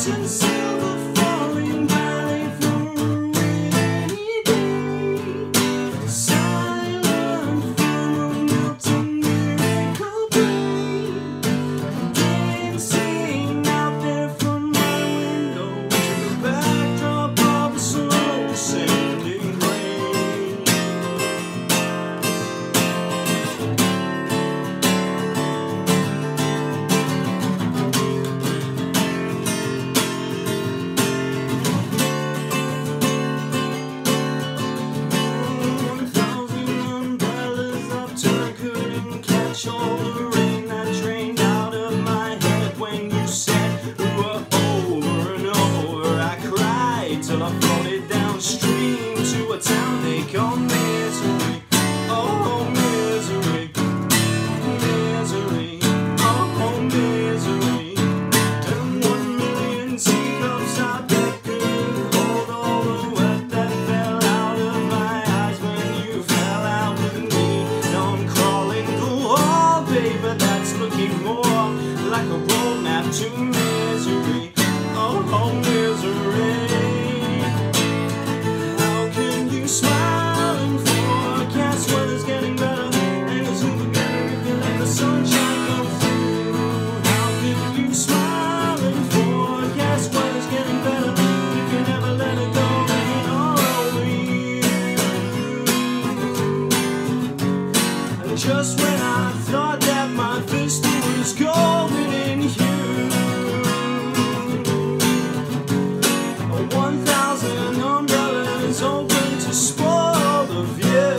and silver falling ballet for a rainy day. Silent from a melting miracle day. Dancing out there from my window to the backdrop of a slow descending rain. All the rain that drained out of my head when you said we were over and over. I cried till I floated downstream to a town they call Misery. Oh, misery, misery, oh, misery. And 1,000,000 teacups I bet couldn't hold all the wet that fell out of my eyes when you fell out with me. Now I'm crawling the wall, baby, that's looking more like a roadmap to misery. Oh, misery. How can you smile and forecast weather's getting better, and it's super better if you let the sunshine come through? How can you smile and forecast weather's getting better if you never let it go rain all over you? And just when I thought that my fist was golden in hue, 1,000 umbrellas open to spoil the view.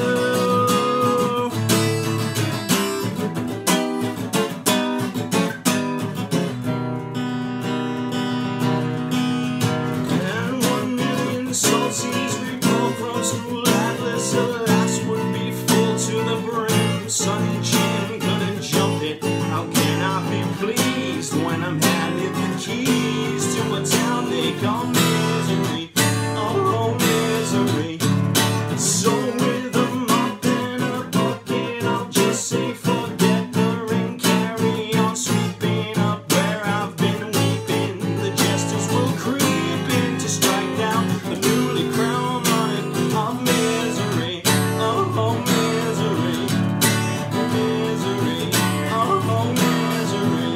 And 1,000,000 salt seas we roll from school atlas, alas would be full to the brim. Sunny Jim couldn't jump it. How can I be pleased when I'm handed the keys to a town they call Misery? Oh, misery. So with a mop and a bucket, I'll just say forget the rain, carry on sweeping up where I've been weeping. The jesters will creep in to strike down the newly crowned monarch of misery. Oh, misery, misery, oh, misery.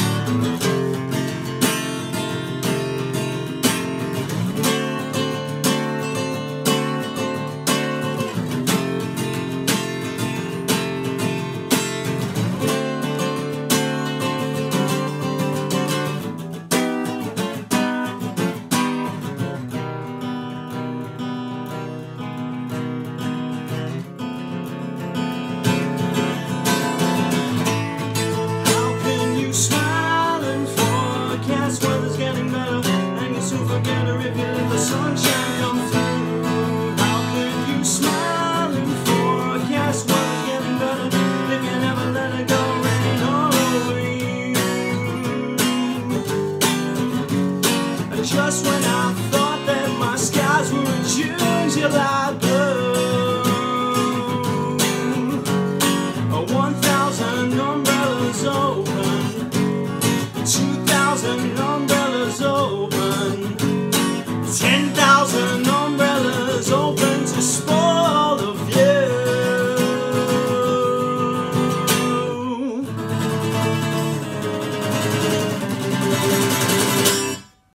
How can you smile and forecast weather's getting better, and you'll soon forget her if you let the sunshine come through? How can you smile and forecast weather's getting better if you never let it go rain all over you? And just when I thought